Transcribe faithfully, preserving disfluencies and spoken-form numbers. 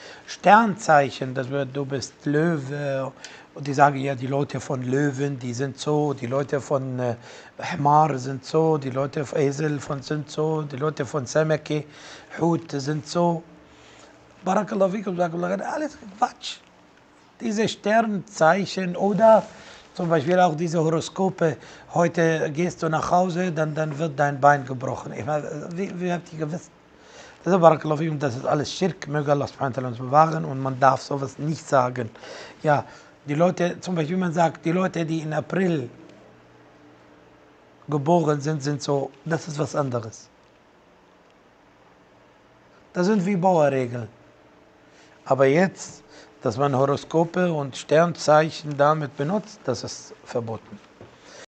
Sternzeichen, das wird, du bist Löwe. Und die sagen ja, die Leute von Löwen, die sind so, die Leute von äh, Hmar sind so, die Leute von Esel von sind so, die Leute von Semeke, Hut sind so. Barakallahu fikum, Barakallahu, alles Quatsch. Diese Sternzeichen oder zum Beispiel auch diese Horoskope, heute gehst du nach Hause, dann, dann wird dein Bein gebrochen. Ich meine, wie, wie habt ihr gewusst? Das ist Barakallahu fikum, das ist alles Schirk, möge Allah subhanahu wa ta'ala uns bewahren und man darf sowas nicht sagen. Ja, die Leute, zum Beispiel man sagt, die Leute, die in April geboren sind, sind so, das ist was anderes. Das sind wie Bauerregeln. Aber jetzt, dass man Horoskope und Sternzeichen damit benutzt, das ist verboten.